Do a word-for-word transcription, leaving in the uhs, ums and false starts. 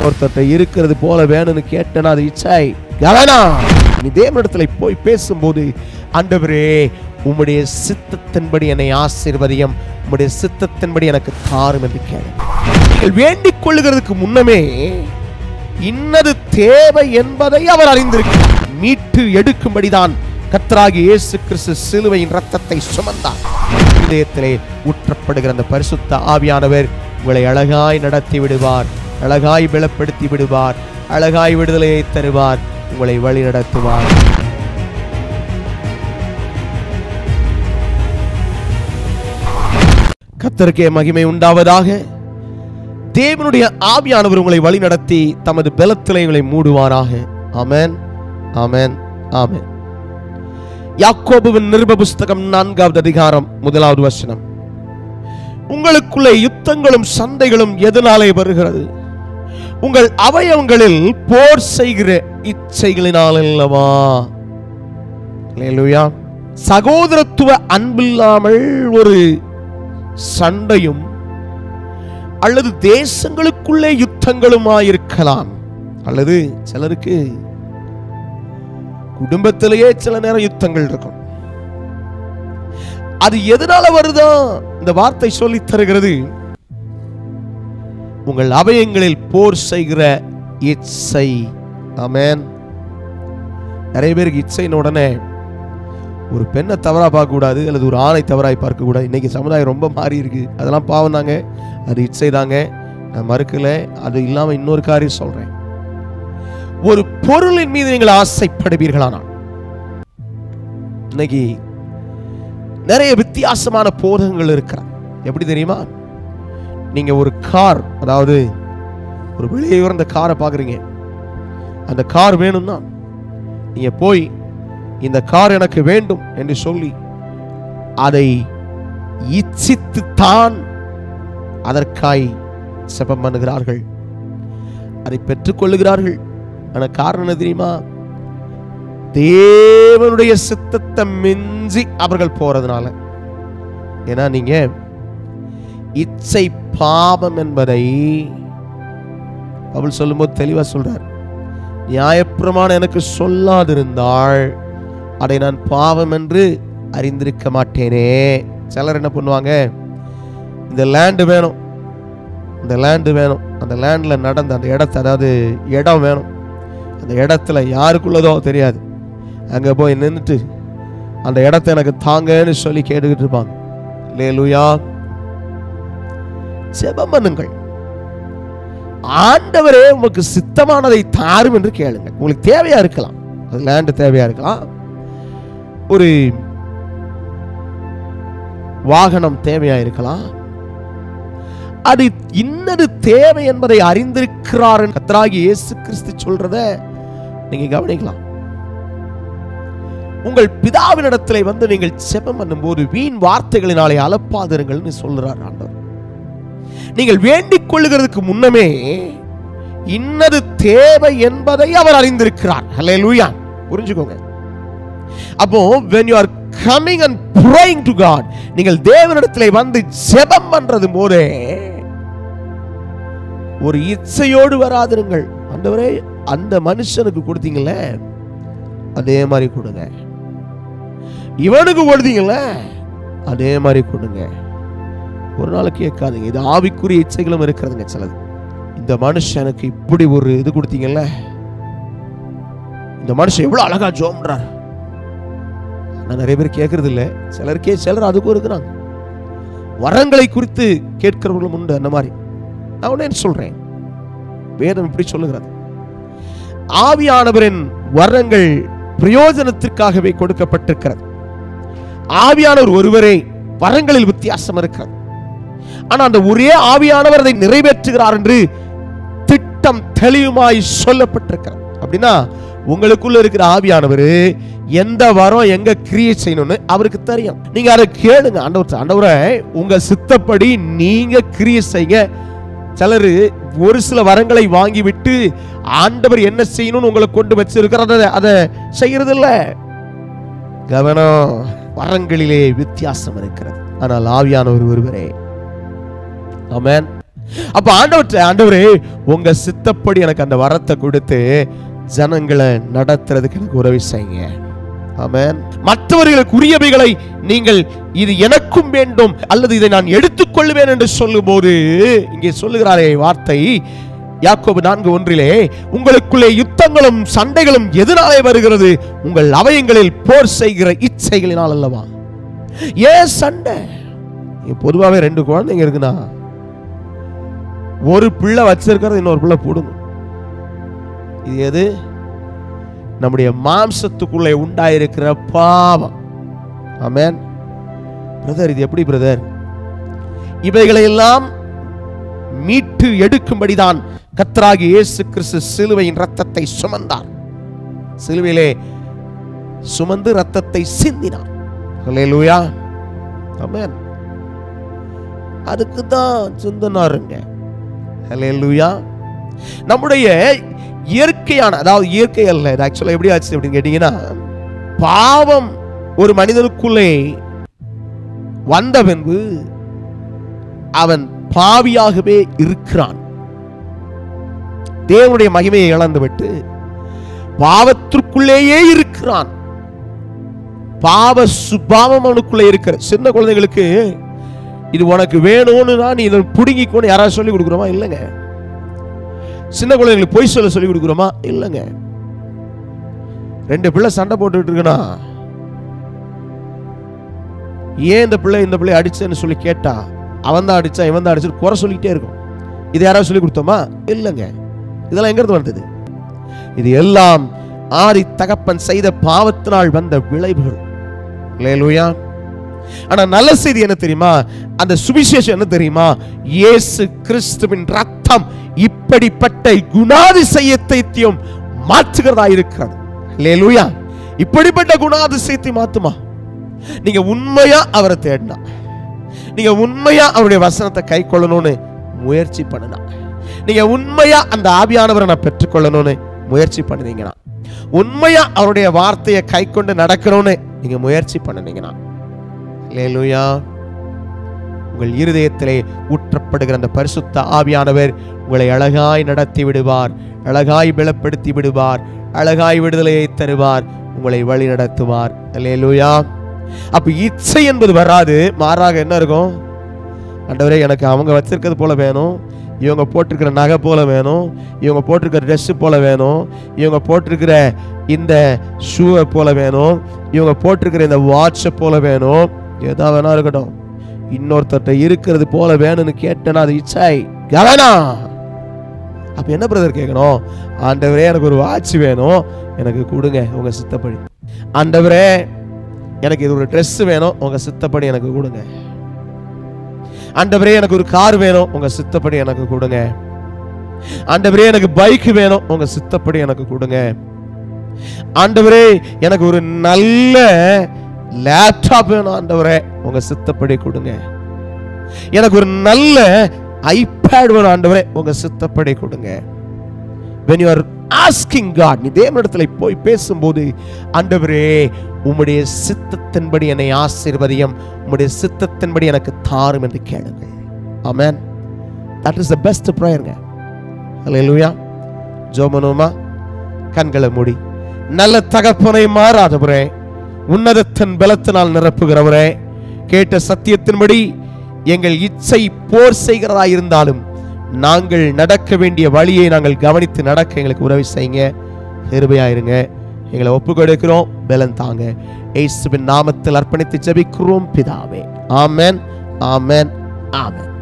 ஒருத்தட்ட இருக்கிறது போல வேணும்னு கேட்டனா அது இச்சை. கவனம், நீ தேவனிடத்துல போய் பேசும்போது, ஆண்டவரே உம்முடைய சித்தத்தின்படி என்னை ஆசீர்வதியும், உம்முடைய சித்தத்தின்படி எனக்கு தாரும் என்று கேளு. நீங்கள் வேண்டிக் கொள்ளுகிறதுக்கு முன்னமே இன்னது தேவை என்பதை அவர் அறிந்திருக்கிறார். மீட்டு எடுக்கும்படிதான் கர்த்தராகிய இயேசு கிறிஸ்து சிலுவையின் ரத்தத்தை சுமந்தார். இதயத்திலே ஊற்றப்படுகிற அந்த பரிசுத்த ஆவியானவர் உங்களை அழகாய் நடத்தி விடுவார், அழகாய் பலப்படுத்தி விடுவார், அழகாய் விடுதலையை தருவார், உங்களை வழி நடத்துவார். கர்த்தருக்கே மகிமை உண்டாவதாக. தேவனுடைய ஆவியானவர் உங்களை வழி நடத்தி தமது பலத்திலே உங்களை மூடுவாராக. ஆமென், ஆமென், ஆமென். யாக்கோபுவின் நிருப புஸ்தகம் நான்காவது அதிகாரம் முதலாவது வசனம். உங்களுக்குள்ளே யுத்தங்களும் சண்டைகளும் எதனாலே வருகிறது? உங்கள் அவயவங்களில் போர் செய்கிற இச்சைகளினால் அல்லவா? அல்லேலூயா. சகோதரத்துவ அன்பில்லாமல் ஒரு சண்டையும் அல்லது தேசங்களுக்குள்ளே யுத்தங்களுமாயிருக்கலாம். அல்லது சிலருக்கு குடும்பத்திலேயே சில நேரம் யுத்தங்கள் இருக்கும். அது எதனால வருதா? இந்த வார்த்தை சொல்லி தருகிறது, உங்கள் அவயங்களில் போர் செய்கிற இச்சை. ஆமென். நிறைய பேருக்கு இச்சைன்னு உடனே ஒரு பெண்ணை தவறா பார்க்க கூடாது, அல்லது ஒரு ஆணை தவறாய் பார்க்க கூடாது. இன்னைக்கு சமுதாயம் ரொம்ப மாறி இருக்கு. அதெல்லாம் பாவம் தாங்க, அது இச்சை தாங்க, நான் மறுக்கல. அது இல்லாம இன்னொரு காரியம் சொல்றேன். ஒரு பொருளின் மீது நீங்கள் ஆசைப்படுவீர்களானால், இன்னைக்கு நிறைய வித்தியாசமான போதகங்கள் இருக்கிறார். எப்படி தெரியுமா? நீங்க ஒரு கார், அதாவது ஒரு வெளியே உயர்ந்த காரை பார்க்குறீங்க, அந்த கார் வேணும்னா நீங்க போய் இந்த கார் எனக்கு வேண்டும் என்று சொல்லி அதை இச்சித்து தான் அதற்காய் செபம் பண்ணுகிறார்கள், அதை பெற்றுக் கொள்ளுகிறார்கள். ஆனா காரணம் என்ன தெரியுமா? தேவனுடைய சித்தத்தை மிஞ்சி அவர்கள் போறதுனால. ஏன்னா நீங்க இச்சை பாவம் என்பதை பவுல் சொல்லும்போது தெளிவா சொல்றார். நியாயப்பிரமாணம் எனக்கு சொல்லாதிருந்தால் அதை நான் பாவம் என்று அறிந்திருக்க மாட்டேனே. சிலர் என்ன பண்ணுவாங்க, இந்த லேண்டு வேணும், இந்த லேண்டு வேணும், அந்த லேண்ட்ல நடந்த அந்த இடத்த, அதாவது இடம் வேணும், அந்த இடத்துல யாருக்குள்ளதோ தெரியாது, அங்க போய் நின்றுட்டு அந்த இடத்த எனக்கு தாங்கன்னு சொல்லி கேட்டுக்கிட்டு இருப்பாங்க. அல்லேலூயா. ஜெபம் பண்ணுங்கள். ஆண்டவரே உங்களுக்கு சித்தமானதை தாரும் என்று கேளுங்க. உங்களுக்கு தேவையா இருக்கலாம், அது லேண்ட் தேவையா இருக்கலாம், ஒரு வாகனம் தேவையா இருக்கலாம். அது இன்னது தேவை என்பதை அறிந்திருக்கிறார் கர்த்தராகிய இயேசு கிறிஸ்து சொல்றத நீங்க கவனிக்கலாம். உங்கள் பிதாவினிடத்திலே வந்து நீங்கள் ஜெபம் பண்ணும்போது வீண் வார்த்தைகளினாலே அலப்பாதிருங்கள்னு சொல்றார் ஆண்டவர். நீங்கள் வேண்டிக் கொள்ளுகிறதுக்கு முன்னமே இன்னது தேவை என்பதை அவர் அறிந்திருக்கிறார். ஹல்லேலூயா. புரிஞ்சுக்கோங்க. அப்போ when you are coming and praying to God, நீங்கள் தேவனிடத்திலே வந்து ஜெபம் பண்றது போதே ஒரு இச்சையோடு வராதிருங்கள். ஆண்டவரே அந்த மனுஷனுக்கு கொடுத்தீங்கல்ல அதே மாதிரி கொடுங்க, இவனுக்கு கொடுத்தீங்கல்ல அதே மாதிரி கொடுங்க. ஒரு நாள் கேட்காதீங்க. இது ஆவிக்குரிய இச்சைகளும் இருக்கிறதுங்க சிலது. இந்த மனுஷனுக்கு இப்படி ஒரு இது கொடுத்தீங்கல்ல, இந்த மனுஷன் எவ்வளவு அழகா ஜோம்ன்றார். நான் நிறைய பேர் கேட்கறது இல்லை, சிலருக்கே சிலர் அதுக்கும் இருக்கிறாங்க. வரங்களை குறித்து கேட்கிறவர்களும் உண்டு. அந்த மாதிரி நான் உடனே சொல்றேன், வேதம் இப்படி சொல்லுகிறது, ஆவியானவரின் வரங்கள் பிரயோஜனத்திற்காகவே கொடுக்கப்பட்டிருக்கிறது. ஆவியானவர் ஒருவரே, வரங்களில் வித்தியாசம் இருக்கிறது. ஆனா அந்த ஒரே ஆவியானவர் அதை நிறைவேற்றுகிறார் என்று திட்டம் தெளிவுமாய் சொல்லப்பட்டிருக்கிறது. அப்படின்னா உங்களுக்குள்ள இருக்கிற ஆவியானவர் எந்த வரம் எங்க கிரியை செய்யணும்னு அவருக்கு தெரியும். நீங்க அதை கேளுங்க. ஆண்டவர் ஆண்டவரே உங்க சித்தப்படி நீங்க கிரியை செய்ய. சிலர் ஒரு சில வரங்களை வாங்கி விட்டு ஆண்டவர் என்ன செய்யணும்னு உங்களை கொண்டு வச்சிருக்கிறத அதை செய்யறது இல்ல. கவனம், வரங்களிலே வித்தியாசம் இருக்கிறது, ஆனால் ஆவியானவர் ஒருவரே. ஆமென். அப்ப ஆண்டவர்ட்ட, ஆண்டவரே உங்க சித்தப்படி எனக்கு அந்த வரத்தை கொடுத்து ஜனங்களை நடத்துறதுக்கு எனக்கு உதவி செய்யுங்க. ஆமென். மற்றவர்களுக்கு உரியவைகளை நீங்கள் இது எனக்கும் வேண்டும் அல்லது இதை நான் எடுத்துக்கொள்வேன் என்று சொல்லும் போது இங்கே சொல்லுகிறாரே வார்த்தை, யாக்கோபு நான்கு ஒன்றிலே, உங்களுக்குள்ளே யுத்தங்களும் சண்டைகளும் எதனாலே வருகிறது? உங்கள் அவயங்களில் போர் செய்கிற இச்சைகளினால் அல்லவா? ஏன் சண்டை? பொதுவாகவே ரெண்டு குழந்தைங்க இருக்குன்னா ஒரு பிள்ளை வச்சிருக்கிறது இன்னொரு பிள்ளை போடுங்க. இது எது? நம்முடைய மாம்சத்துக்குள்ளே உண்டாயிருக்கிற பாவம். ஆமென். பிரதர், இது எப்படி பிரதர்? இவைகளை எல்லாம் மீட்டு எடுக்கும்படிதான் கர்த்தராகிய இயேசு கிறிஸ்து சிலுவையின் இரத்தத்தை சுமந்தார். சிலுவையிலே சுமந்து இரத்தத்தை சிந்தினார். ஹல்லேலூயா. ஆமென். அதுக்கு தான் சிந்தனாருங்க. ஹல்லேலூயா. நம்முடைய இயற்கையான, அதாவது இயற்கை அல்ல, இது ஆக்சுவலா எப்படி ஆச்சு அப்படின்னு கேட்டீங்கன்னா, பாவம் ஒரு மனிதனுக்குள்ளே வந்த பின்பு அவன் பாவியாகவே இருக்கிறான். தேவனுடைய மகிமையை இழந்துவிட்டு பாவத்திற்குள்ளேயே இருக்கிறான். பாவ சுபாவம் அவனுக்குள்ளே இருக்கிற. சின்ன குழந்தைகளுக்கு இது உனக்கு வேணும்னு நீ இதை புடுங்கிக்கொண்டு யாராவது சொல்லி கொடுக்குறோமா? இல்லைங்க. சின்ன குழந்தைங்களுக்கு பொய் சொல்ல சொல்லி கொடுக்குறோமா? இல்லைங்க. ரெண்டு பிள்ளை சண்டை போட்டுட்டு இருக்குன்னா ஏன் இந்த பிள்ளை இந்த பிள்ளை அடிச்சேன்னு சொல்லி கேட்டா அவன் தான் அடிச்சா இவன் தான் அடிச்சு குறை சொல்லிக்கிட்டே இருக்கும். இது யாராவது சொல்லி கொடுத்தோமா? இல்லைங்க. இதெல்லாம் எங்கிருந்து வந்தது? இது எல்லாம் ஆதி தகப்பன் செய்த பாவத்தினால் வந்த விளைவுகள். அல்லேலூயா. ஆனா நல்ல செய்தி என்ன தெரியுமா? அந்த சுவிசேஷம் என்ன தெரியுமா? இயேசு கிறிஸ்துவின் ரத்தம் இப்படிப்பட்ட குணாதிசயத்தையும் மாற்றுகிறதா இருக்கிறது. அல்லேலூயா. இப்படிப்பட்ட குணாதிசயத்தை மாத்துமா? நீங்க உண்மையா அவரை தேடினா, நீங்க உண்மையா அவருடைய வசனத்தை கை கொள்ளணும்னு முயற்சி பண்ணுனா, நீங்க உண்மையா அந்த ஆவியானவரை நான் பெற்றுக்கொள்ளணும்னு முயற்சி பண்ணுனீங்கன்னா, உண்மையா அவருடைய வார்த்தையை கை கொண்டு நடக்கணும்னு நீங்க முயற்சி பண்ணுனீங்கன்னா, அல்லேலூயா, உங்கள் இருதயத்திலே ஊற்றப்படுகிற அந்த பரிசுத்த ஆவியானவர் உங்களை அழகாய் நடத்தி விடுவார், அழகாய் பலப்படுத்தி விடுவார், அழகாய் விடுதலையை தருவார், உங்களை வழி நடத்துவார். அல்லேலூயா. அப்ப இச்சை என்பது வராது, மாறாக என்ன இருக்கும்? ஆண்டவரே எனக்கு அவங்க வச்சிருக்கிறது போல வேணும், இவங்க போட்டிருக்கிற நகை போல வேணும், இவங்க போட்டிருக்கிற ட்ரெஸ் போல வேணும், இவங்க போட்டிருக்கிற இந்த ஷூவை போல வேணும், இவங்க போட்டிருக்கிற இந்த வாட்சை போல வேணும், ஏதா வேணா இருக்கட்டும், இன்னொருத்தட்ட இருக்கிறது போல வேணும்னு கேட்டேன்னா அது இச்சை. கவனா. அப்ப என்ன பிரதர் கேட்கணும்? ஆண்டவரே எனக்கு ஒரு வாட்ச் வேணும், எனக்கு கொடுங்க உங்க சித்தப்படி. ஆண்டவரே எனக்கு இது ஒரு ட்ரெஸ் வேணும், உங்க சித்தப்படி எனக்கு கொடுங்க. ஆண்டவரே எனக்கு ஒரு கார் வேணும், உங்க சித்தப்படி எனக்கு கொடுங்க. ஆண்டவரே எனக்கு பைக் வேணும், உங்க சித்தப்படி எனக்கு கொடுங்க. ஆண்டவரே எனக்கு ஒரு நல்ல லேப்டாப் வேணும், ஆண்டவரே உங்க சித்தப்படி கொடுங்க. எனக்கு ஒரு நல்ல ஐபேட் வேணும், ஆண்டவரே உங்க சித்தப்படி கொடுங்க. when you are asking God, நீ தேவனிடத்துல போய் பேசும்போது, ஆண்டவரே உம்முடைய சித்தத்தின்படி என்னை ஆசீர்வதியும், உம்முடைய சித்தத்தின்படி எனக்கு தாரும் என்று கேளுங்க. ஆமென். that is the best prayer. ஹல்லேலூயா. ஜெபமனுமா கண்களை மூடி. நல்ல தகப்பனை மாறாதவரே, உன்னதத்தின் பலத்தினால் நிரப்புகிறவரே, கேட்ட சத்தியத்தின்படி எங்கள் இச்சை போர் செய்கிறதா இருந்தாலும் நாங்கள் நடக்க வேண்டிய வழியை நாங்கள் கவனித்து நடக்க எங்களுக்கு உதவி செய்யுங்க. கிருபையாயிருங்க. எங்களை ஒப்புக் கொடுக்கிறோம், பலன் தாங்க. இயேசுவின் நாமத்தில் அர்ப்பணித்து ஜெபிக்கிறோம் பிதாவே. ஆமென், ஆமென், ஆமென்.